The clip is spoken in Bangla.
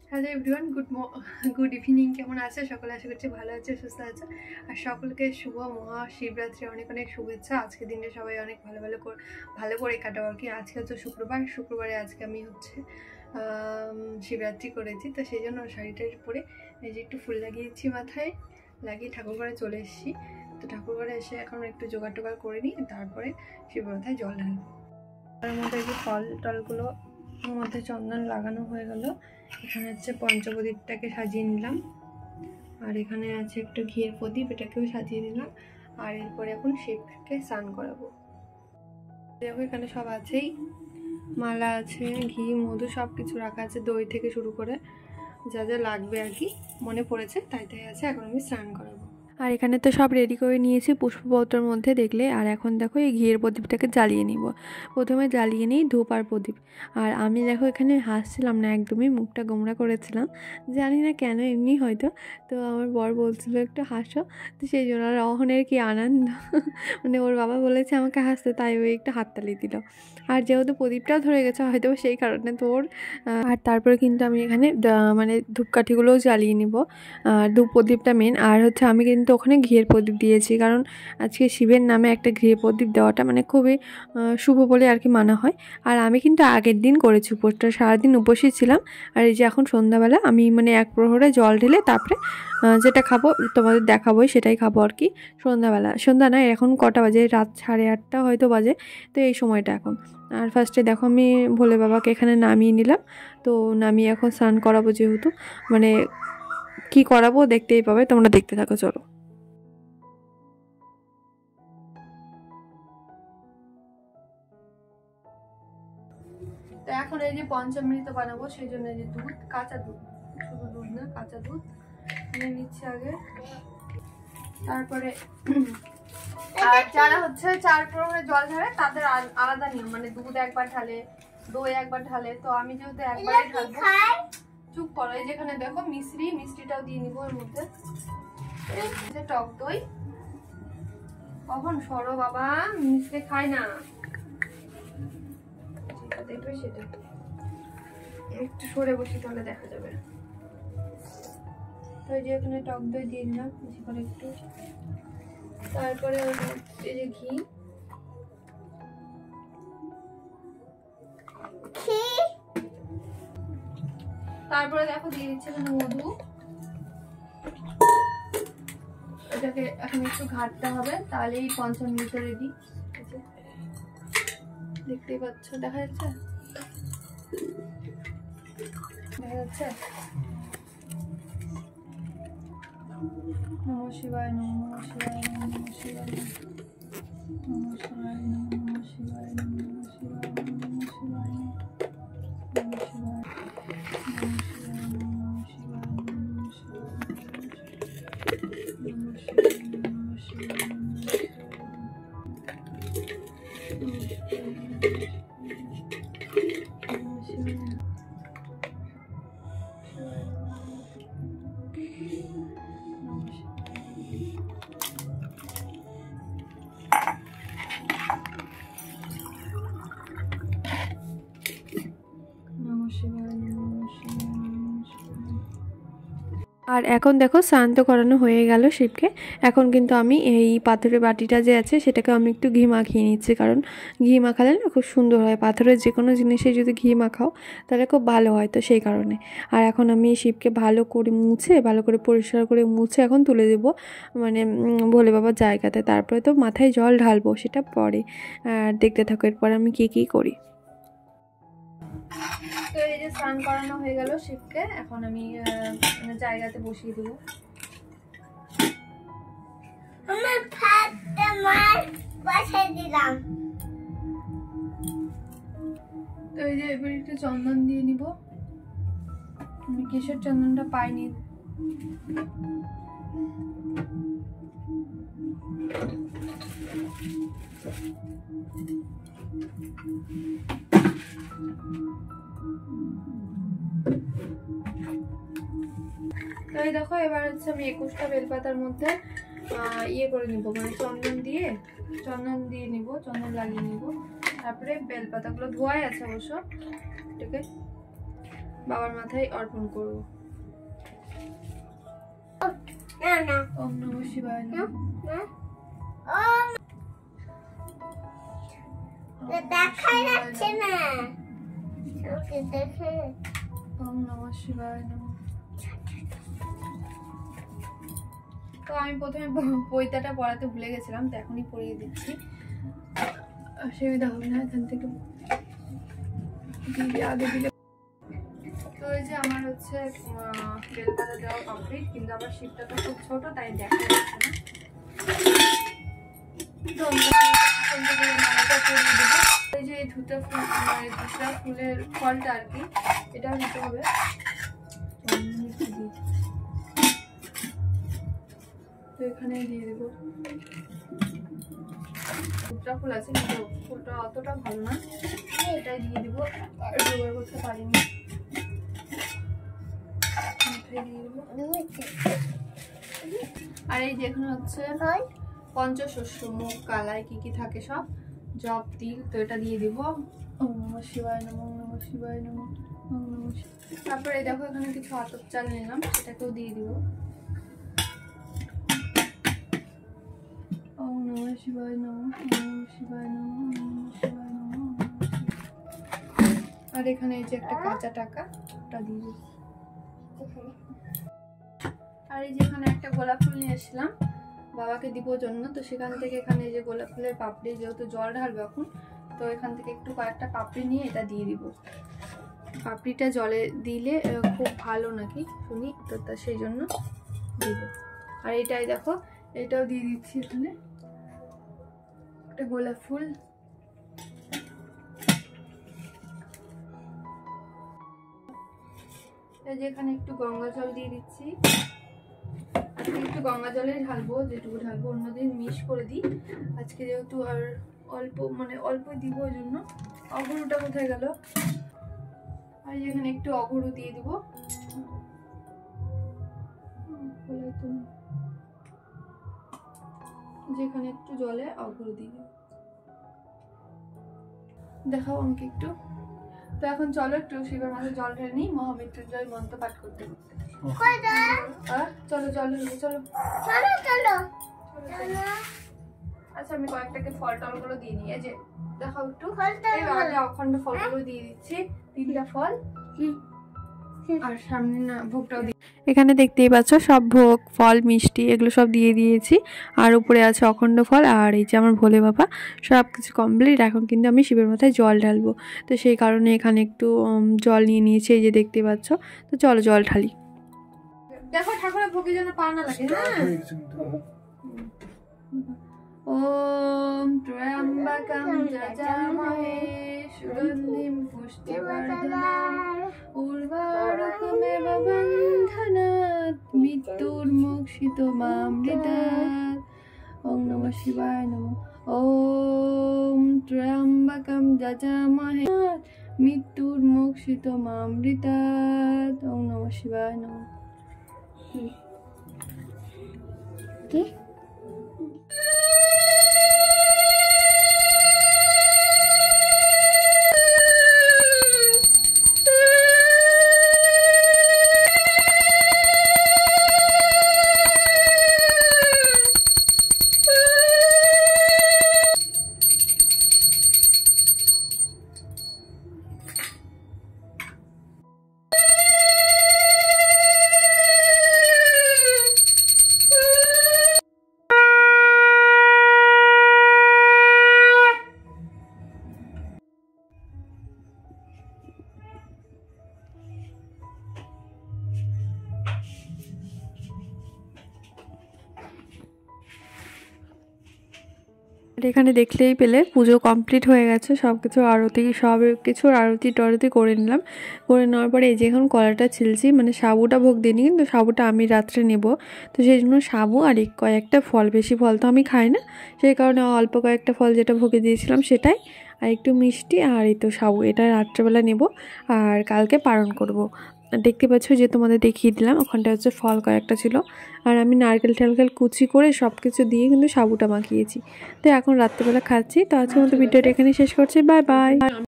Hello everyone, good evening. কেমন আছে সকলে? আশা করছি ভালো আছে, সুস্থ আছে। আর সকলকে শুভ মহাশিবরাত্রি অনেক অনেক শুভেচ্ছা। আজকে দিনটা সবাই অনেক ভালো করে কাটাও আর কি। আজকে হচ্ছে শুক্রবারে আজকে আমি হচ্ছে শিবরাত্রি করেছি, তো সেই জন্য শাড়িটা পরে এই যে একটু ফুল লাগিয়েছি, মাথায় লাগিয়ে ঠাকুরঘরে চলে এসেছি। তো ঠাকুরঘরে এসে এখন একটু জোগাড় করে নিই, তারপরে শিব মাথায় জল ঢালবো। তার মধ্যে এই যে ফল টলগুলো মধ্যে চন্দন লাগানো হয়ে গেল। এখানে হচ্ছে পঞ্চপ্রদীপটাকে সাজিয়ে নিলাম, আর এখানে আছে একটু ঘিয়ের প্রদীপ, এটাকেও সাজিয়ে নিলাম। আর এরপরে এখন শিবকে স্নান করাবো। দেখো এখানে সব আছেই, মালা আছে, ঘি মধু সব কিছু রাখা আছে, দই থেকে শুরু করে যা যা লাগবে আর কি মনে পড়েছে তাই আছে। এখন আমি স্নান করাবো। আর এখানে তো সব রেডি করে নিয়েছি পুষ্পপত্রের মধ্যে দেখলে। আর এখন দেখো এই ঘিয়ের প্রদীপটাকে জ্বালিয়ে নিব। প্রথমে জ্বালিয়ে নিই ধূপ আর প্রদীপ। আর আমি দেখো এখানে হাসছিলাম না, একদমই মুখটা গোমড়া করেছিলাম, জানি না কেন, এমনি হয়তো। তো আমার বর বলছিল একটু হাসো, তো সেই জন্য আর অহনের কি আনন্দ মানে ওর বাবা বলেছে আমাকে হাসতে, তাই ওই একটু হাততালি দিল। আর যেহেতু প্রদীপটাও ধরে গেছে হয়তো সেই কারণে তোর। আর তারপরে কিন্তু আমি এখানে মানে ধূপকাঠিগুলোও জ্বালিয়ে নিব। ধূপ প্রদীপটা মেন। আর হচ্ছে আমি কিন্তু ওখানে ঘিয়ের প্রদীপ দিয়েছি, কারণ আজকে শিবের নামে একটা ঘিয়ের প্রদীপ দেওয়াটা মানে খুবই শুভ বলে আর কি মানা হয়। আর আমি কিন্তু আগের দিন করেছি উপোসটা, সারাদিন উপোসই ছিলাম। আর এই যে এখন সন্ধ্যাবেলা আমি মানে এক প্রহরে জল ঢেলে তারপরে যেটা খাবো তোমাদের দেখাবোই, সেটাই খাবো আর কি। সন্ধ্যা না, এখন কটা বাজে, রাত 8:30 হয়তো বাজে। তো এই সময়টা এখন। আর ফার্স্টে দেখো আমি ভোলে বাবাকে এখানে নামিয়ে নিলাম। তো নামিয়ে এখন স্নান করাবো, যেহেতু মানে কি করাবো দেখতেই পাবে, তোমরা দেখতে থাকো, চলো। তো এখন এই যে পঞ্চামৃত বানাবো, সেই জন্য এই যে দুধ, কাঁচা দুধ, শুধু দুধ না কাঁচা দুধ নিয়ে নিচ্ছি আগে। তারপরে আর যারা হচ্ছে 4 প্রহরে জল ঢালে তাদের আলাদা নিয়ম, মানে দুধ একবার ঢালে, দই একবার ঢালে। তো আমি যেহেতু একবারে ঢালবো। চুপ করো। এই যেখানে দেখো মিষ্টিটাও দিয়ে নিবো এর মধ্যে। টক দই, কখন সরো বাবা, মিষ্টি খায় না, দেখবে সেটা একটু সরে বসি তাহলে দেখা যাবে। তো এই যে এখানে টক দই দিয়ে দিলাম বেশি করে একটু। তারপরে এই যে ঘি, তারপরে দেখো দিয়ে দিচ্ছে এখানে মধু। এটাকে এখন একটু ঘাটতে হবে, তাহলেই পঞ্চামৃত রেডি। দেখতেই পাচ্ছ, দেখা যাচ্ছে? নমঃ শিবায়, নমঃ শিবায়, নমঃ শিবায়, নমঃ শিবায়, নমঃ শিবায়, নমঃ শিবায়, নমঃ শিবায়, নমঃ শিবায়, নমঃ শিবায়, নমঃ শিবায়, আর এখন দেখো স্নান তো করানো হয়ে গেল শিবকে। এখন কিন্তু আমি এই পাথরের বাটিটা যে আছে সেটাকে আমি একটু ঘি মাখিয়ে নিচ্ছি, কারণ ঘি মাখালে না খুব সুন্দর হয়। পাথরের যে কোনো জিনিসে যদি ঘি মাখাও তাহলে খুব ভালো হয়, তো সেই কারণে। আর এখন আমি শিবকে ভালো করে পরিষ্কার করে মুছে এখন তুলে দেবো মানে ভোলে বাবার জায়গাতে। তারপরে তো মাথায় জল ঢালবো, সেটা পরে। আর দেখতে থাকো এরপর আমি কী করি। তো এই যে স্নান করানো হয়ে গেল শিবকে, এখন আমি জায়গাতে বসিয়ে দেবো। তো এই যে এবার একটু চন্দন দিয়ে নিব। আমি কেশের চন্দনটা পাইনি। তো এই দেখো এবার হচ্ছে আমি 21টা বেলপাতার মধ্যে করে নিব, মানে চন্দন দিয়ে নিব, চন্দন লাগিয়ে নিব। তারপরে বেলপাতাগুলো ধোয়াই আছে অবশ্য, এটাকে বাবার মাথায় অর্পণ করব। ওম নমঃ শিবায় দেখাই যাচ্ছে না, ওকে দেখে। ওম নমঃ শিবায় নমঃ। তো আমি প্রথমে পৈতাটা পড়াতে ভুলে গেছিলাম, তো এখনই পড়িয়ে দিচ্ছি, অসুবিধা হবে না। এখান থেকে দিলে আগে দিলে। তো এই যে আমার হচ্ছে বেলপাতা দেওয়া কমপ্লিট, কিন্তু আবার শিপটা তো খুব ছোট, তাই দেখা যাচ্ছে না। তো এই যে ধুটা ফুল, মানে ধুটা ফুলের ফলটা আর কি, এটাও দিতে হবে। তো এখানে দিয়ে দেবো। ধুটা ফুল আছে কিন্তু ফুলটা অতটা ভালো না, এটাই দিয়ে দিব। আর জোগাড় করতে পারিনি, আর এই যে এখানে হচ্ছে পঞ্চশস্য, মুগ, কালাই, কি কি থাকে সব, জব, তিল, তো এটা দিয়ে দিব। ওম নমঃ শিবায় নমঃ, ওম নমঃ শিবায় নমঃ, ওম নমঃ। তারপরে এই দেখো এখানে কিছু আতপ চাল নিলাম, সেটাকেও দিয়ে দিব। ওম নমঃ শিবায় নমঃ, ওম নমঃ শিবায় নমঃ, ওম নমঃ শিবায় নমঃ। আর এখানে এই যে একটা কাঁচা টাকা, ওটা দিয়ে দিব। আর এই যে এখানে একটা গোলাপ ফুল নিয়ে এসেছিলাম বাবাকে দিব জন্য, তো সেখান থেকে এখানে এই যে গোলাপ ফুলের পাপড়ি, যেহেতু জল ঢালবো এখন, তো এখান থেকে একটু কয়েকটা পাপড়ি নিয়ে এটা দিয়ে দিব। পাপড়িটা জলে দিলে খুব ভালো নাকি শুনি, তো তা সেই জন্য দিব। আর এটাই দেখো, এটাও দিয়ে দিচ্ছি এখানে একটা গোলাপ ফুল। এই যে এখানে একটু গঙ্গা জল দিয়ে দিচ্ছি, আজকে একটু গঙ্গা জলে ঢালবো, যেটুকু ঢালবো, অন্যদিন মিক্স করে দিই, আজকে যেহেতু আর অল্প, মানে অল্প দিব, ওই জন্য। অগরুটা কোথায় গেল? আর এখানে একটু অগরু দিয়ে দিব, যেখানে একটু জলে অগরু দিয়ে দিব। দেখাও আমাকে একটু। তো এখন চলো একটু শিবের মাথায় জল ঢেলে নিই, মহামৃত্যুঞ্জয় মন্ত্র পাঠ করতে করতে। চলো চলো চলো চলো চলো। আচ্ছা আমি কয়েকটাকে ফল টলগুলো দিয়ে নিই, এই যে দেখাও একটু। অখণ্ড ফলগুলো দিয়ে দিচ্ছি, 3টা ফল, আর সামনে না ভোগটাও দিই। এখানে দেখতেই পাচ্ছ সব ভোগ, ফল, মিষ্টি এগুলো সব দিয়ে দিয়েছি, আর উপরে আছে অখণ্ড ফল। আর এই যে আমার ভোলে বাবা, সব কিছু কমপ্লিট। এখন কিন্তু আমি শিবের মাথায় জল ঢালবো, তো সেই কারণে এখানে একটু জল নিয়ে নিয়েছি, এই যে দেখতে পাচ্ছ। তো চলো জল ঢালি। দেখো ঠাকুরের ভোগের জন্য পা না লাগে। ওম ত্র্যম্বকং যজামহে সুগন্ধিম পুষ্টিবর্ধনম উর্বারুকমেব বন্ধনাৎ মৃত্যুর্মোক্ষিতমামৃতাৎ। ওম নমঃ শিবায় নমঃ। ওম ত্র্যম্বকং যজামহে মৃত্যুর্মোক্ষিতমামৃতাৎ। ওম নমঃ শিবায় নমঃ। কি এখানে দেখলেই পেলে পুজো কমপ্লিট হয়ে গেছে, সব কিছুর আরতি টরতি করে নিলাম। করে নেওয়ার পরে এই যে এখন কলাটা ছিলছি, মানে সাবুটা ভোগ দিইনি, কিন্তু সাবুটা আমি রাত্রে নেব, তো সেই জন্য সাবু আর কয়েকটা ফল, বেশি ফল তো আমি খাই না, সেই কারণে অল্প কয়েকটা ফল যেটা ভোগে দিয়েছিলাম সেটাই, আর একটু মিষ্টি, আর এই তো সাবু, এটা রাত্রেবেলা নেব আর কালকে পালন করব। দেখতে পাচ্ছ যে তোমাদের দেখিয়ে দিলাম, ওখানটা হচ্ছে ফল কয়েকটা ছিল, আর আমি নারকেল টারকেল কুচি করে সব কিছু দিয়ে কিন্তু সাবুটা মাখিয়েছি। তো এখন রাত্রেবেলা খাচ্ছি। তো আজকের মতো ভিডিওটা এখানে শেষ করছি, বাই বাই।